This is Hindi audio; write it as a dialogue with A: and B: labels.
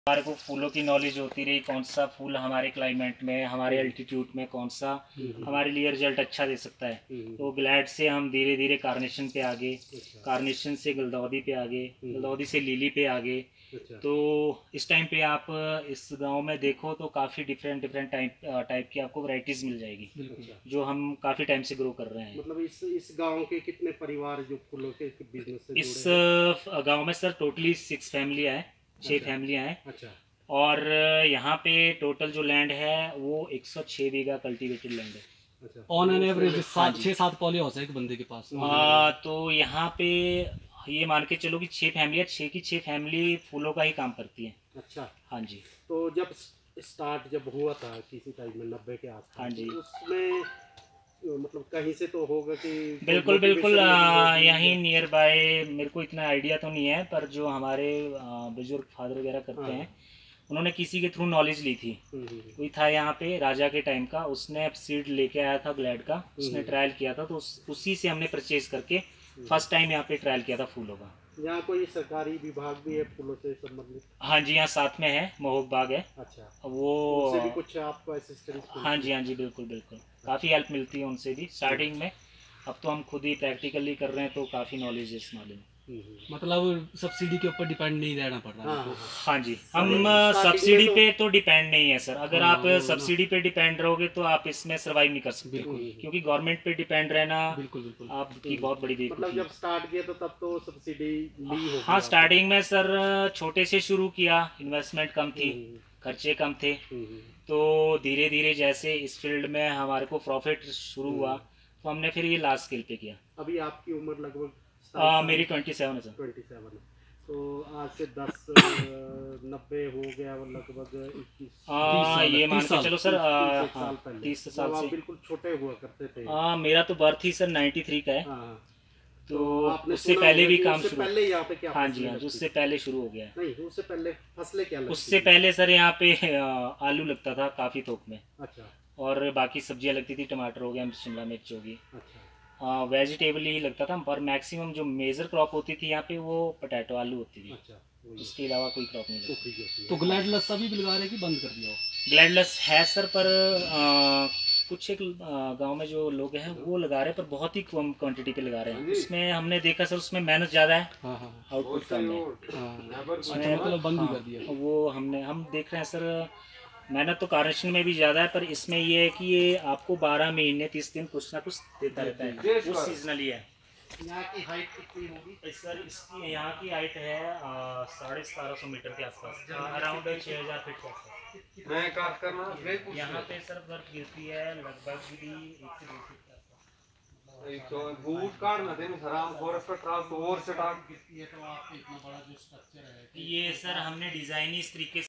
A: हमारे को फूलों की नॉलेज होती रही, कौन सा फूल हमारे क्लाइमेट में, हमारे अल्टीट्यूड में कौन सा हमारे लिए रिजल्ट अच्छा दे सकता है। तो ग्लैड से हम धीरे धीरे कार्नेशन पे आ गए, कार्नेशन से गुलदाउदी पे आ गए, गुलदाउदी से लिली पे आ गए। तो इस टाइम पे आप इस गांव में देखो तो काफ़ी डिफरेंट डिफरेंट टाइप की आपको वैरायटीज़ मिल जाएगी, जो हम काफ़ी टाइम से ग्रो कर रहे हैं।
B: मतलब इस गांव के कितने परिवार जो फूलों के बिजनेस से
A: इस
B: जुड़े हैं?
A: गांव में सर टोटली 6 फैमिलियाँ हैं, 6 फैमिलियाँ हैं।
B: अच्छा।
A: और यहाँ पे टोटल जो लैंड है वो 106 बीघा कल्टीवेटेड लैंड है।
B: अच्छा।
C: ऑन एन एवरेज 6-7 पौधे हो सकते एक बंदे के पास।
A: तो यहाँ पे ये मान के चलो कि 6 फैमिलियाँ, 6 की 6 फैमिली फूलों का ही काम करती हैं।
B: अच्छा।
A: हाँ जी।
B: तो जब स्टार्ट जब हुआ था किसी टाइम में 90 के आसपास,
A: हाँ जी।
B: तो उसमें मतलब कहीं से तो होगा कि
A: बिल्कुल बिल्कुल, यहीं नियर बाय, मेरे को इतना आइडिया तो नहीं है, पर जो हमारे बुजुर्ग फादर वगैरह करते हैं, उन्होंने किसी के थ्रू नॉलेज ली थी। कोई था यहाँ पे राजा के टाइम का, उसने सीड लेके आया था ग्लैड का, उसने ट्रायल किया था, तो उसी से हमने परचेज करके फर्स्ट टाइम यहाँ पे ट्रायल किया था फूलों का।
B: यहाँ कोई सरकारी विभाग भी है फूलों से संबंधित?
A: हाँ जी, यहाँ साथ में है, महोक बाग है।
B: अच्छा।
A: वो
B: उनसे भी कुछ आपको असिस्टेंस?
A: हाँ जी, हाँ जी, बिल्कुल बिल्कुल, काफ़ी हेल्प मिलती है उनसे भी स्टार्टिंग में। अब तो हम खुद ही प्रैक्टिकली कर रहे हैं, तो काफ़ी नॉलेज है इस मामले में।
C: मतलब सब्सिडी के ऊपर डिपेंड नहीं रहना पड़ रहा है।
A: हाँ जी, हम सब्सिडी पे तो डिपेंड नहीं है सर। अगर आप सब्सिडी पे डिपेंड रहोगे तो आप इसमें सर्वाइव नहीं कर सकते, क्योंकि गवर्नमेंट पे डिपेंड रहना आपकी बहुत बड़ी बेवकूफ़ी
B: मतलब जब स्टार्ट किया तो तब तो सब्सिडी ली होगी?
A: हाँ, स्टार्टिंग में सर छोटे से शुरू किया, इन्वेस्टमेंट कम थी, खर्चे कम थे। तो धीरे धीरे जैसे इस फील्ड में हमारे को प्रॉफिट शुरू हुआ, तो हमने फिर ये लार्ज स्केल पे किया।
B: अभी आपकी उम्र लगभग?
A: मेरी 27 है सर।
B: 27 है। तो आज से 90 हो गया लगभग 21
A: ये मान के चलो सर
B: 30 साल से। बिल्कुल छोटे हुआ करते थे।
A: मेरा तो बर्थ ही सर 93 का है। तो उससे
B: पहले
A: भी काम शुरू,
B: पहले यहाँ पे क्या?
A: हाँ जी, हाँ, उससे पहले शुरू हो गया है।
B: नहीं, उससे पहले फसलें क्या लगती?
A: उससे पहले सर यहाँ पे आलू लगता था काफ़ी थोक में।
B: अच्छा।
A: और बाकी सब्जियाँ लगती थी, टमाटर हो गया, शिमला मिर्च होगी।
B: अच्छा।
A: वेजिटेबल ही लगता था, पर मैक्सिमम जो मेजर क्रॉप होती थी यहाँ पे वो पोटैटो आलू होती थी।
B: अच्छा।
A: उसके अलावा कोई क्रॉप नहीं लगती।
C: तो ग्लैडलेस अभी भी लगा रहे हैं कि बंद कर दिया हो?
A: ग्लैडलेस है सर, पर कुछ एक गांव में जो लोग हैं वो लगा रहे हैं, पर बहुत ही कम क्वांटिटी पे लगा रहे हैं। उसमें हमने देखा सर, उसमें मेहनत ज़्यादा है, आउटपुट कम है।
C: अच्छा, मतलब बंद ही कर दिया।
A: वो हम देख रहे हैं सर, मेहनत तो कार्नेशन में भी ज़्यादा है, पर इसमें ये है कि ये आपको 12 महीने 30 दिन कुछ ना कुछ देता रहता है, वो सीजनली है।
B: यहाँ की हाइट कितनी होगी
A: सर? इसकी यहाँ की हाइट है 1750 मीटर के आसपास, अराउंड 6000 फीट के आसपास। यहाँ पे सर बर्फ गिरती है लगभग भी 1 से 2 फीट के आसपास।
D: तो बूट काटना देन सराम फॉरेस्ट का ट्रांस और स्टॉक
B: गिरती है तो आपको इतना बड़ा जो स्ट्रक्चर है,
A: ये सर हमने डिज़ाइन ही इस तरीके